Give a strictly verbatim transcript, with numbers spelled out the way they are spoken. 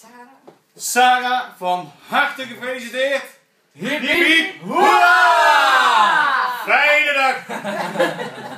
Sarah. Sarah, van harte gefeliciteerd. Hip Hip hip hoera! Fijne dag!